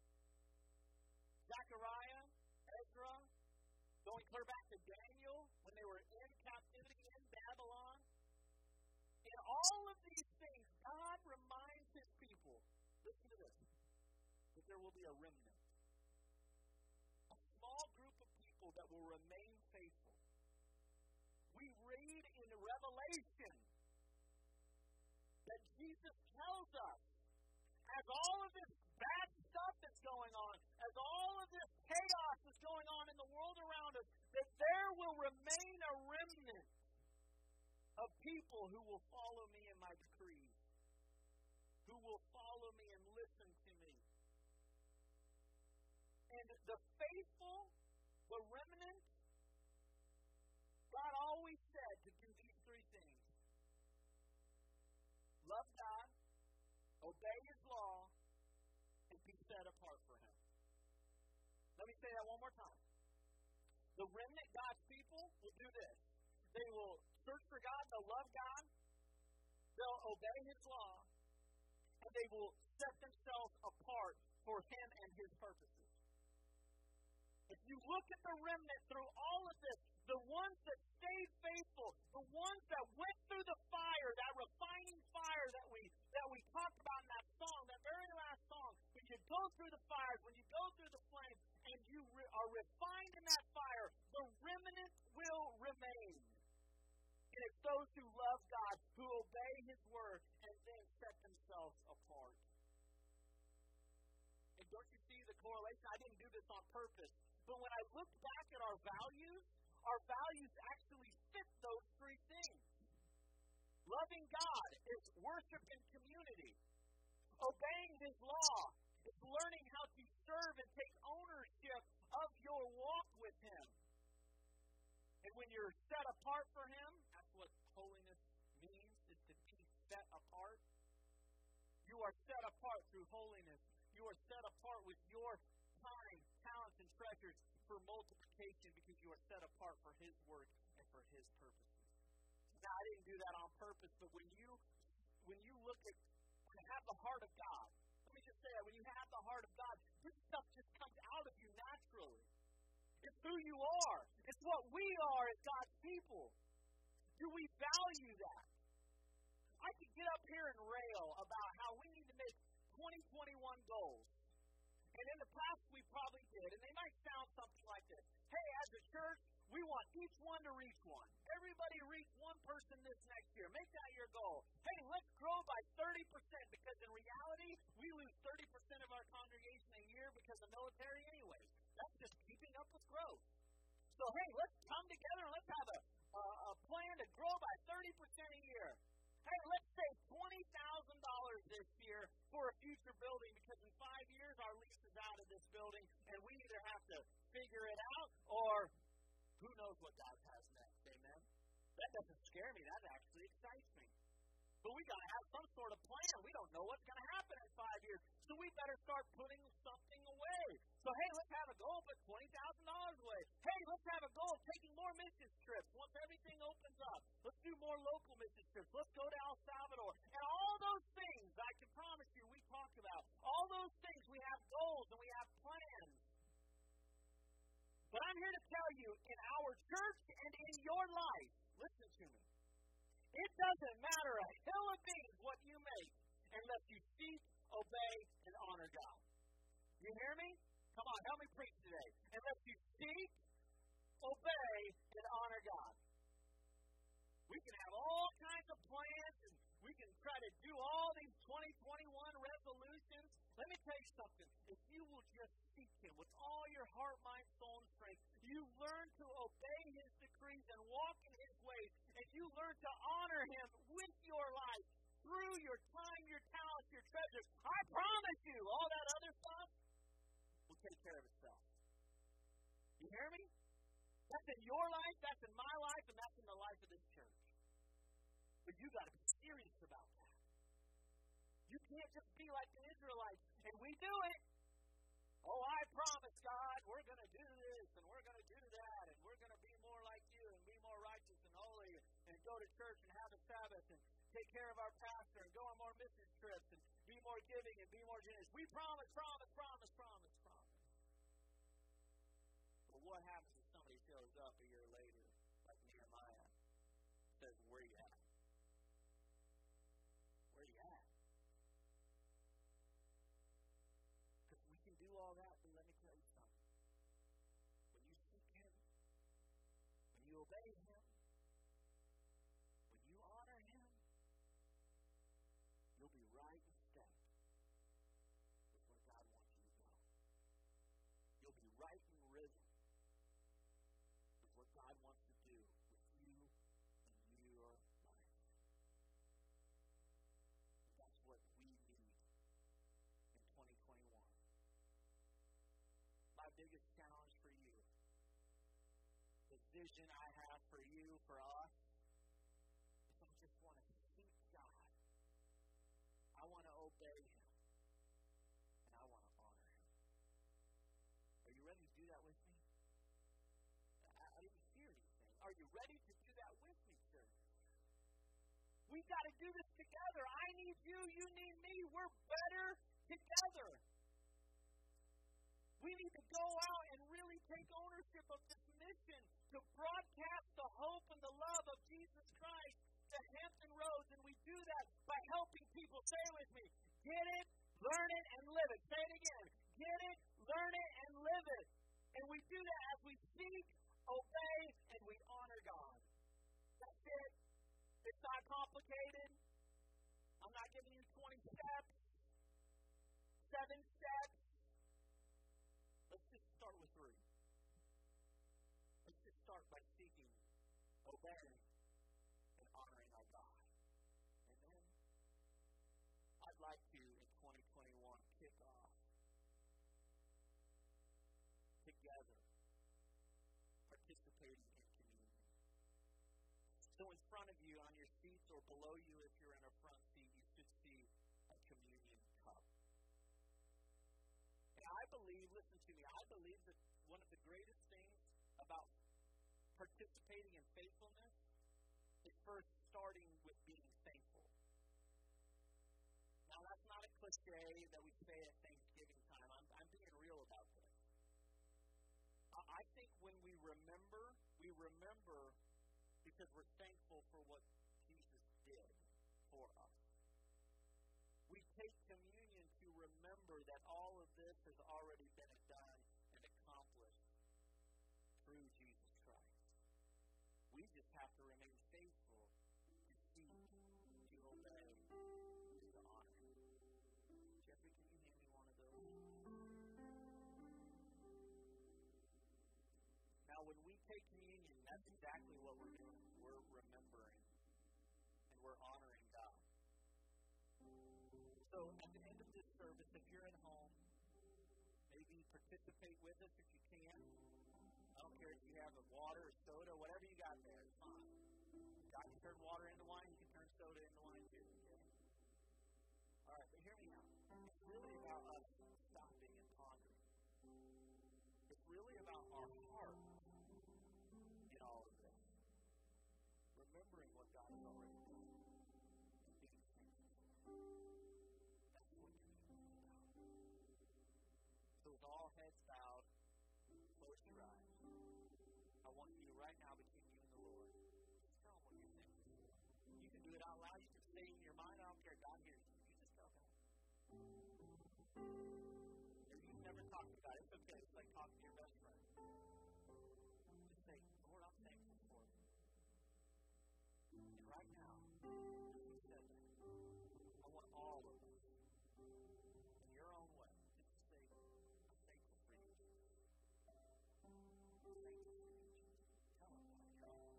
Speaker 3: Zechariah, Ezra, going clear back to Daniel, when they were in captivity in Babylon, in all of these things, God reminds His people, listen to this, that there will be a remnant. A small group of people that will remain faithful. We read in the Revelation that Jesus tells us, as all of this bad stuff that's going on, as all of this chaos is going on in the world around us, that there will remain a remnant of people who will follow me in my decrees, who will follow me and listen to me. And the faithful, the remnant, God always said to do these three things. Love God, obey His law, and be set apart for Him. Let me say that one more time. The remnant, God's people, will do this. They will search for God, they'll love God, they'll obey His law, and they will set themselves apart for Him and His purposes. If you look at the remnant through all of this, the ones that stayed faithful, the ones that went through the fire, that refining fire that we that we talked about in that song, that very last song, when you go through the fires, when you go through the flames, and you re- are refined in that fire, the remnant will remain. And it's those who love God, who obey His word, and then set themselves apart. And don't you see the correlation? I didn't do this on purpose. But when I look back at our values, our values actually fit those three things. Loving God is worship and community. Obeying His law is learning how to serve and take ownership of your walk with Him. And when you're set apart for Him, that's what holiness means, is to be set apart. are set apart through holiness. You are set apart with your time, talents, and treasures for multiplication because you are set apart for His work and for His purposes. Now, I didn't do that on purpose, but when you when you look at when you have the heart of God, let me just say that when you have the heart of God, this stuff just comes out of you naturally. It's who you are. It's what we are as God's people. Do we value that? I could get up here and rail about how we need to make twenty twenty-one goals. And in the past, we probably did. And they might sound something like this. Hey, as a church, we want each one to reach one. Everybody reach one person this next year. Make that your goal. Hey, let's grow by thirty percent because in reality, we lose thirty percent of our congregation a year because of military anyway. That's just keeping up with growth. So, hey, let's come together and let's have a, a, a plan to grow by thirty percent a year. Hey, let's save twenty thousand dollars this year for a future building because in five years our lease is out of this building and we either have to figure it out or who knows what God has next, amen? That doesn't scare me. That actually excites me. But we got to have some sort of plan. We don't know what's going to happen in five years. So we better start putting something away. So, hey, let's have a goal, put twenty thousand dollars away. Hey, let's have a goal of taking more mission trips once everything opens up. Let's do more local mission trips. Let's go to El Salvador. And all those things, I can promise you, we talked about. All those things, we have goals and we have plans. But I'm here to tell you, in our church and in your life, listen to me. It doesn't matter a hill of beans what you make unless you seek, obey, and honor God. You hear me? Come on, help me preach today. Unless you seek, obey, and honor God. We can have all kinds of plans, and we can try to do all these twenty twenty-one resolutions. Let me tell you something. If you will just seek Him with all your heart, mind, soul, and strength, you learn to obey His decrees and walk in His ways, and you learn to honor Him with your life through your time, your talents, your treasures. I promise you, all that other stuff will take care of itself. You hear me? That's in your life, that's in my life, and that's in the life of this church. But you got to be serious about that. You can't just be like the Israelites, and we do it. Oh, I promise, God, we're going to do this, and we're going to do that, and we're going to be more like you, and be more righteous and holy, and go to church and have a Sabbath, and take care of our pastor, and go on more mission trips, and be more giving, and be more generous. We promise, promise, promise, promise, promise. But what happens if somebody shows up a year later, like Nehemiah, says, where you at? Where you at? Because we can do all that, but let me tell you something. When you seek Him, when you obey Him, when you honor Him, you'll be right in step with where God wants you to go. You'll be right in rhythm with what God wants to do with you and your life. And that's what we need in twenty twenty-one. My biggest challenge for you, the vision I have for you, for us, is I just want to seek God. I want to obey Him. And I want to honor Him. Are you ready to do that with me? I, I didn't hear anything. Are you ready to do that with me, church? We've got to do this together. I need you. You need me. We're better together. We need to go out and really take ownership of this mission to broadcast the hope and the love of Jesus Christ to Hampton Roads, and we do that by helping people. Say it with me. Get it, learn it, and live it. Say it again. Get it, learn it, and live it. And we do that as we seek, obey, and we honor God. That's it. It's not complicated. I'm not giving you twenty steps, seven steps. Let's just start with three. Let's just start by seeking, obeying, and honoring our God. Amen. I'd like to, in twenty twenty-one, kick off together, participating in communion. So in front of you, on your seats, or below you if you're in a front seat, you should see a communion believe, listen to me, I believe that one of the greatest things about participating in faithfulness is first starting with being thankful. Now, that's not a cliche that we say at Thanksgiving time. I'm, I'm being real about this. I, I think when we remember, we remember because we're thankful for what Jesus did for us. We take communion to remember that all of this has already been done and accomplished through Jesus Christ. We just have to remain faithful to seek, to obey, and to honor Him. Jeffrey, can you hand me one of those? Now, when we take communion, that's exactly what we're doing. We're remembering and we're honoring God. So, at the end of this service, if you're at home, maybe participate with us if you can. I don't care if you have a water or soda, whatever you got there, it's fine. God can turn water into wine, you can turn soda into wine too, okay? All right, but hear me out. It's really about us stopping and pondering. It's really about our heart in all of this. Remembering what God has already done and being thankful. That's what communion is about. So with all heads bowed, close your eyes. I want you to right now between you and the Lord, just tell Him what you're thankful for. You can do it out loud. You can say it in your mind. I don't care. God hears you. You just tell God. If you've never talked to God, it's okay. It's like talking to your best friend. Just say, Lord, I'm thankful for you. And right now, as you said that, I want all of us, in your own way, just to say, I'm thankful for you, Jesus. I'm thankful for you, Jesus. Tell Him what you're all.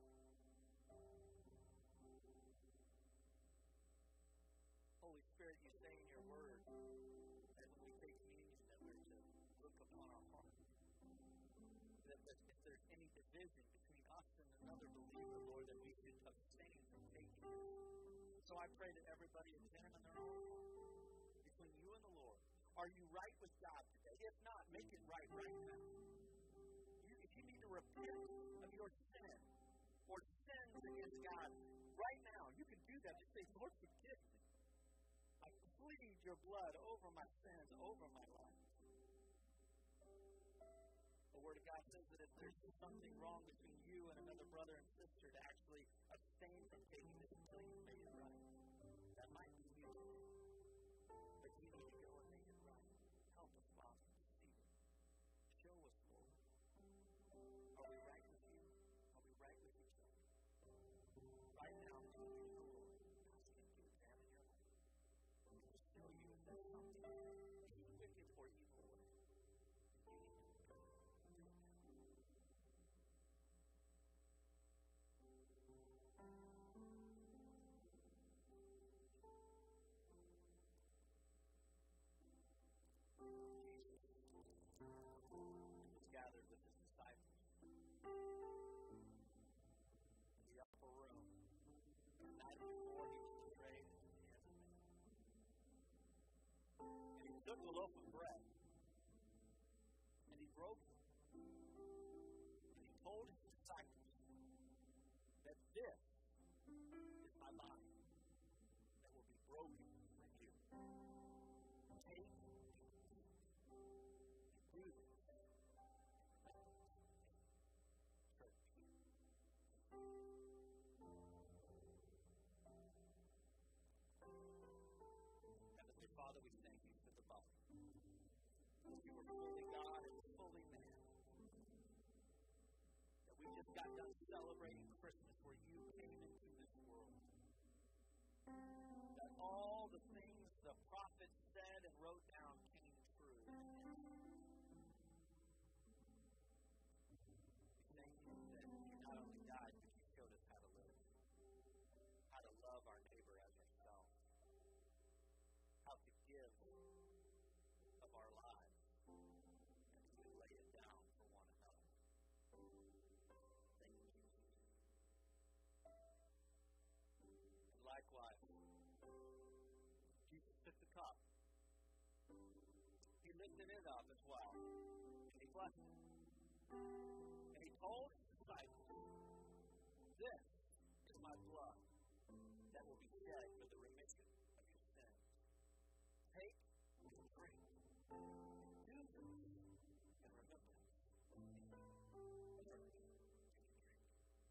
Speaker 3: Holy Spirit, you say in your word that when we take communion that we're to look upon our heart. That, that if there's any division between us and another believer, Lord, that we should abstain from taking it. So I pray that everybody examine their own heart between you and the Lord. Are you right with God today? If not, make it right right now. You, if you need to repent of your sin or sins against God right now, you can do that. Just say, Lord, forgive me. I plead your blood over my sins, over my life. The Word of God says that if there's something wrong between you and another brother and sister, to actually abstain from taking this until you've made it right. That might be you today. But you need to go and make it right. Help us, Father, to see it. Show us, Lord. Are we right with you? Are we right with each other? Right now, between you and the Lord, ask Him to examine your life. He will show you if there's something any wicked or evil way. And you need to go. Jesus was gathered with His disciples in the upper room the night before He was betrayed into the hands of men. And He took a loaf of bread and He broke it. And He told His disciples that this is my body that will be broken for you. Take and do this. Church. Heavenly Father, we thank you for the body. You were fully God and fully man. That we just got done celebrating Christmas where you came into this world. That all the things the prophets said and wrote down came true. We thank you that you not only died, but you showed us how to live. How to love our neighbor as ourselves. How to give of our lives. And to lay it down for one another. Thank you, Jesus. And likewise, Jesus took the cup. He lifted it up as well. And he blessed it. And he told his disciples, this is my blood that will be shed for the remission of your sins. Take and drink. Do this in remembrance of me. Church, take and drink.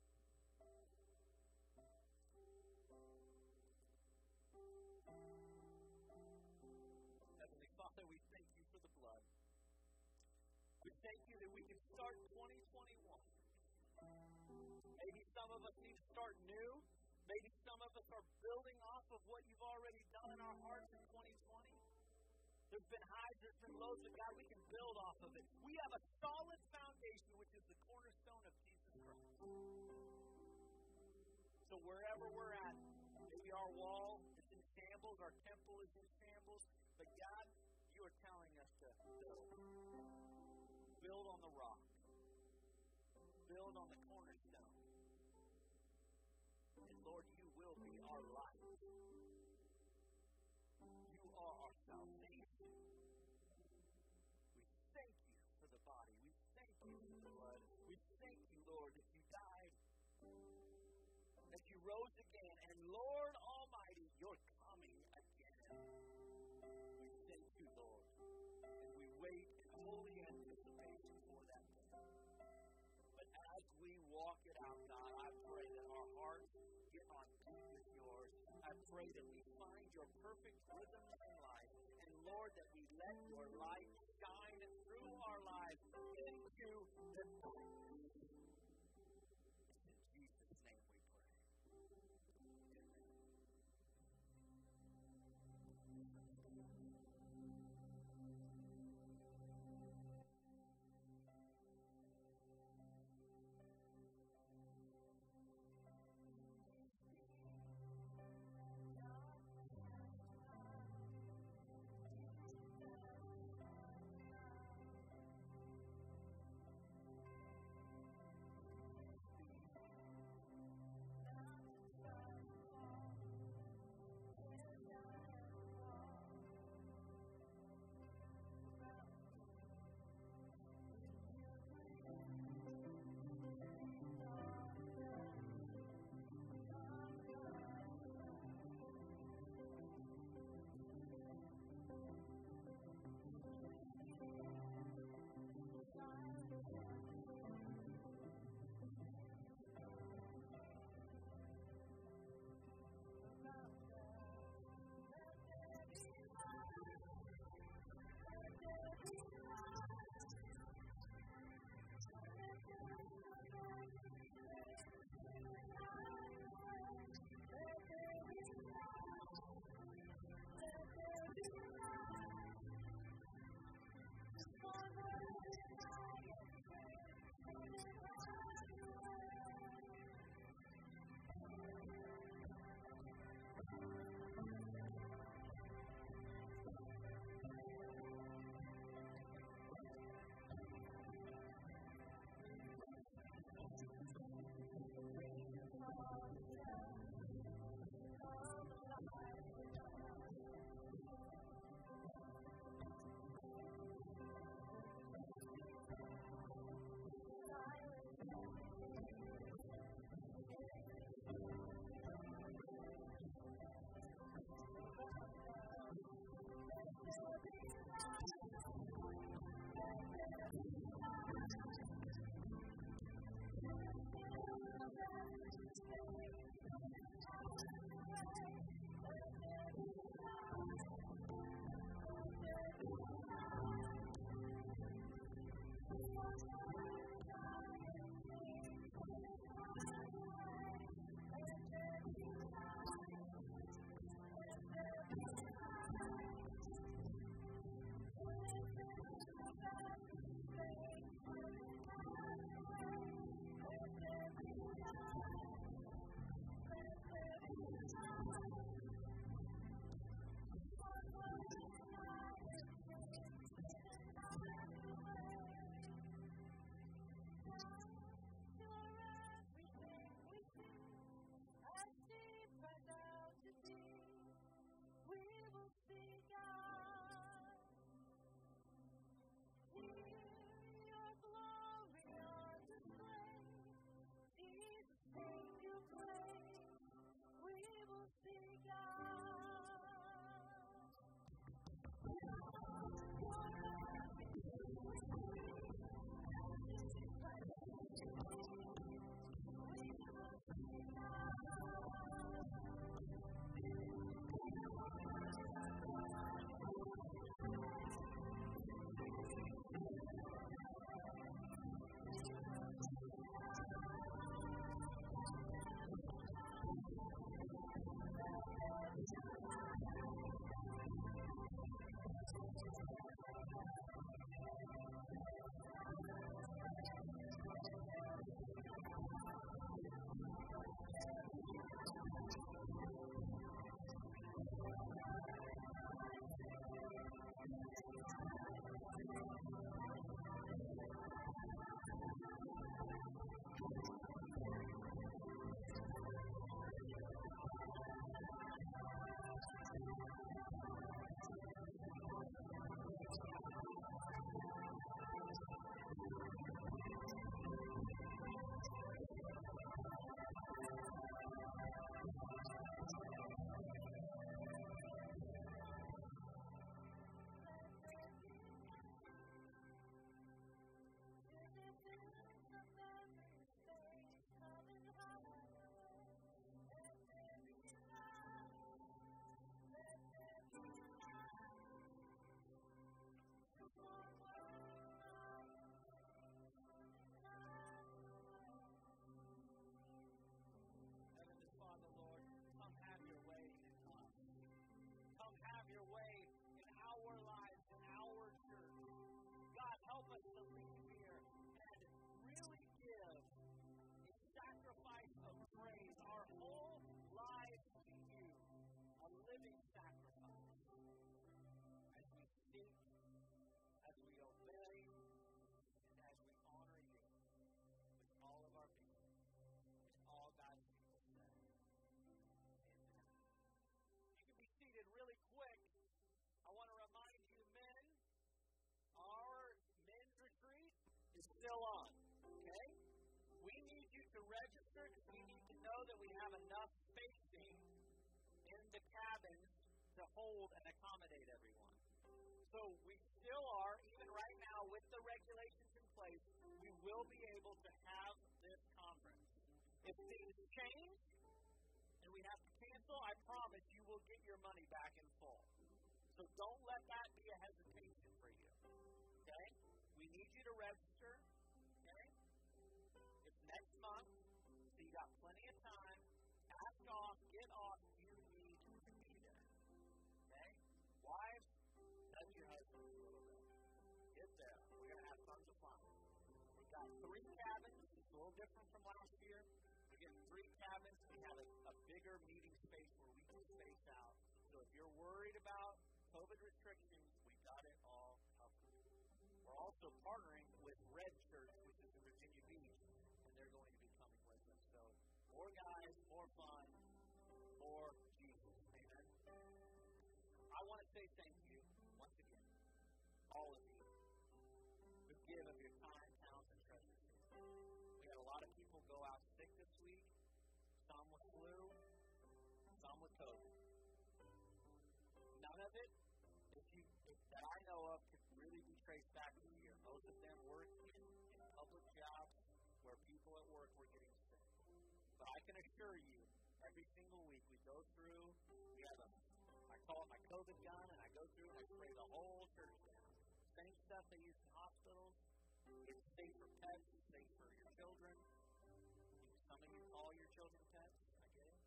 Speaker 3: Heavenly Father, we thank you for the blood. We thank you that we can start twenty twenty-one. Maybe some of us need to start new. Maybe some of us are building off of what you've already done in our hearts in twenty twenty. There's been highs, there's been lows, but God, we can build off of it. We have a solid foundation, which is the cornerstone of Jesus Christ. So wherever we're at, maybe our wall is in shambles, our temple is in shambles, but God, you are telling us to build. Build on the rock. Build on the cornerstone. And Lord, you will be our life. You are our salvation. We thank you for the body. We thank you for the blood. We thank you, Lord, that you died, that you rose again, and Lord Almighty, you're coming again. We thank you, Lord, and we wait in holy anticipation for that day. But as we walk it out, God, I pray that our hearts get on beat with yours. I pray that we find your perfect rhythm in life. And Lord, that we let your light shine through our lives into the darkness. In Jesus' name we pray. hold and accommodate everyone. So we still are, even right now, with the regulations in place, we will be able to have this conference. If things change and we have to cancel, I promise you will get your money back in full. So don't let that be a hesitation for you. Okay? We need you to register. Okay? It's next month, so you got plenty of time. Ask off, get off, you need to be there. Okay? Wives, touch your husband a little bit. Get there. We're going to have tons of fun. We've got three cabins. It's a little different from last year. We're getting three cabins. We have a, a bigger meeting space where we can space out. So if you're worried about COVID restrictions, we got it all covered. We're also partnering with Red Church, which is in Virginia Beach, and they're going to be coming with us. So more guys, more fun, more Jesus. Amen. I want to say thank you once again, all of you, who give of your time, talents, and treasures. We had a lot of people go out sick this week, some with flu, some with COVID. None of it, if you, if, that I know of, could really be traced back to the year. Most of them work in, in public jobs where people at work were getting sick. But I can assure you, every single week we go through, we have a, I call it my COVID gun, and I go through and I spray the whole church down. Same stuff they use in hospitals. It's safe for pets, it's safe for your children. Some of you call your children pets. I get it.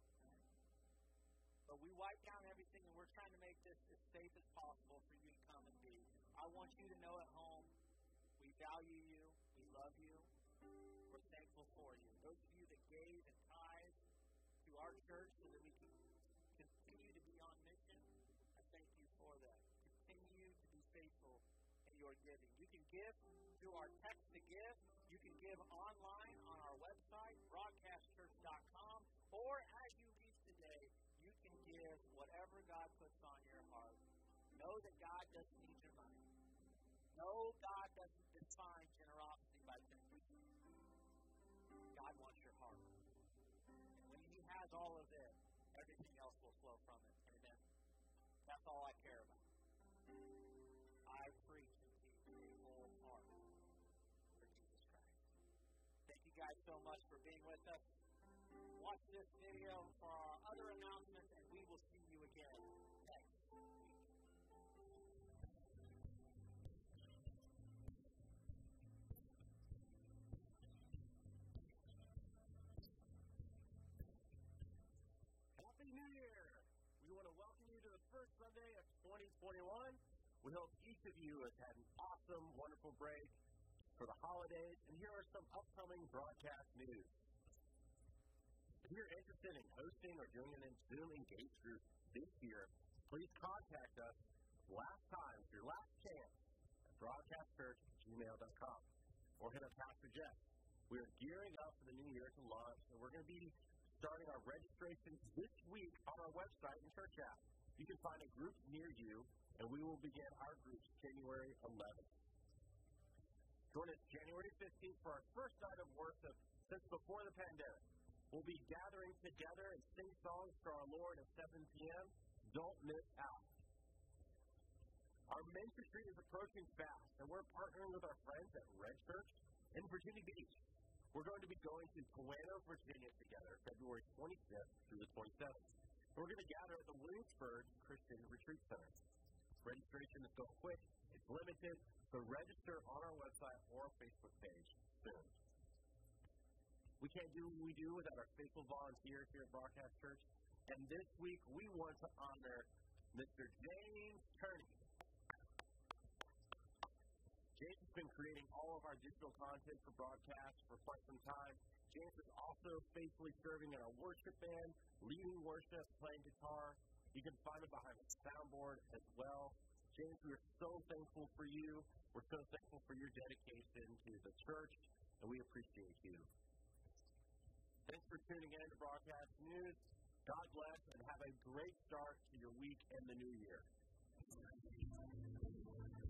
Speaker 3: But we wipe down everything, and we're trying to make this as safe as possible for you to come and be. I want you to know at home, we value you, we love you, we're thankful for you. Those of you that gave and tithe to our church so that we can continue to be on mission, I thank you for that. Continue to be faithful in your giving. You can give through our text to give. You can give online on our website, broadcast church dot com, or as you leave today, you can give whatever God puts on your heart. Know that God doesn't need your money. Know God doesn't define generosity by temptation. God wants your heart. And when He has all of it, everything else will flow from it. Amen. That's all I care about. I preach and teach a whole heart for Jesus Christ. Thank you guys so much for being with us. Watch this video for our other announcements, and we will see you again next week.
Speaker 4: Happy New Year! We want to welcome you to the first Sunday of twenty twenty-one. We hope each of you has had an awesome, wonderful break for the holidays, and here are some upcoming broadcast news. If you're interested in hosting or doing an Zoom Engage group this year, please contact us last time, your last chance, at broadcast church at gmail dot com, or hit up Pastor Jeff. We are gearing up for the new year to launch, and we're going to be starting our registrations this week on our website and church app. You can find a group near you, and we will begin our groups January eleventh. Join us January fifteenth for our first night of worship since before the pandemic. We'll be gathering together and sing songs to our Lord at seven p.m. Don't miss out. Our ministry street is approaching fast, and we're partnering with our friends at Red Church in Virginia Beach. We're going to be going to Plano, Virginia together, February twenty-fifth through the twenty-seventh. We're going to gather at the Williamsburg Christian Retreat Center. Registration is going quick. It's limited, so register on our website or Facebook page soon. We can't do what we do without our faithful volunteers here at Broadcast Church, and this week we want to honor Mister James Kearney. James has been creating all of our digital content for broadcast for quite some time. James is also faithfully serving in our worship band, leading worship, playing guitar. You can find him behind the soundboard as well. James, we are so thankful for you. We're so thankful for your dedication to the church, and we appreciate you. Thanks for tuning in to Broadcast News. God bless, and have a great start to your week and the new year.